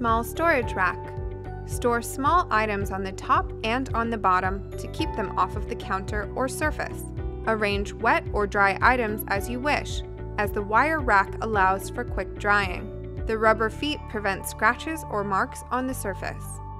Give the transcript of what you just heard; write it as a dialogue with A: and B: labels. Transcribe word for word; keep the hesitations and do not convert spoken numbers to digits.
A: small storage rack. Store small items on the top and on the bottom to keep them off of the counter or surface. Arrange wet or dry items as you wish, as the wire rack allows for quick drying. The rubber feet prevent scratches or marks on the surface.